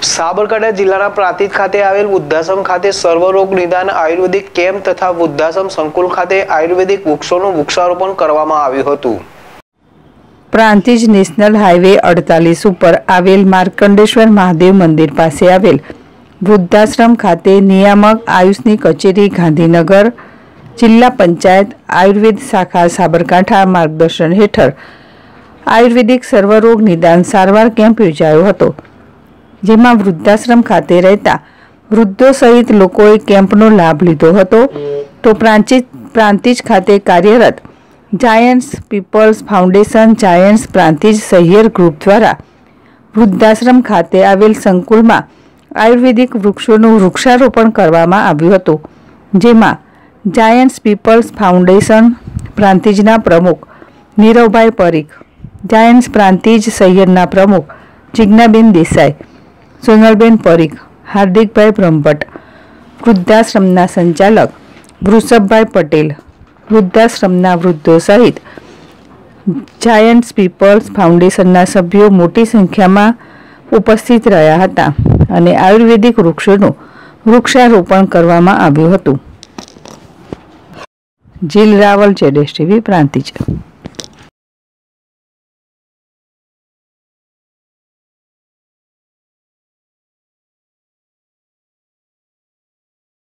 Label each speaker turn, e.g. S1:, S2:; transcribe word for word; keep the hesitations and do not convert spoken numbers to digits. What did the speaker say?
S1: સાબરકાંઠા જિલ્લાના પ્રાંતિજ ખાતે આવેલ વૃદ્ધાશ્રમ ખાતે સર્વરોગ નિદાન આયુર્વેદિક કેમ્પ તથા વૃદ્ધાશ્રમ સંકુલ ખાતે આયુર્વેદિક વૃક્ષોનું વૃક્ષારોપણ કરવામાં આવ્યું હતું।
S2: પ્રાંતિજ નેશનલ હાઈવે અડતાલીસ ઉપર આવેલ માર્કંડેશ્વર મહાદેવ મંદિર પાસે આવેલ વૃદ્ધાશ્રમ ખાતે નિયામક આયુષની કચેરી ગાંધીનગર જિલ્લા પંચાયત આયુર્વેદ શાખા સાબરકાંઠા માર્ગદર્શન હેઠળ આયુર્વેદિક સર્વરોગ નિદાન સારવાર કેમ્પ યોજાયો હતો, જેમાં વૃદ્ધાશ્રમ ખાતે રહેતા વૃદ્ધો સહિત લોકોએ કેમ્પનો લાભ લીધો હતો। તો પ્રાંતિજ પ્રાંતિજ ખાતે કાર્યરત giants people's foundation giants Prantij Sahiyar group દ્વારા વૃદ્ધાશ્રમ ખાતે આવેલ સંકુલમાં આયુર્વેદિક વૃક્ષોનું વૃક્ષારોપણ કરવામાં આવ્યું હતું, જેમાં જાયન્ટ્સ પીપલ્સ ફાઉન્ડેશન પ્રાંતિજના પ્રમુખ નીરવભાઈ પરીખ, જાયન્ટ્સ પ્રાંતિજ સહિયરના પ્રમુખ જિજ્ઞાબેન દેસાઈ, સોનલબેન પરીખ, હાર્દિકભાઈ બ્રહ્મભટ્ટ, વૃદ્ધાશ્રમના સંચાલક વૃષભભાઈ પટેલ, વૃદ્ધાશ્રમના વૃદ્ધો સહિત જાયન્ટ્સ પીપલ્સ ફાઉન્ડેશનના સભ્યો મોટી સંખ્યામાં ઉપસ્થિત રહ્યા હતા અને આયુર્વેદિક વૃક્ષોનું વૃક્ષારોપણ કરવામાં આવ્યું હતું। જીલ રાવલ, જેડેશ ટીવી, પ્રાંતિજ।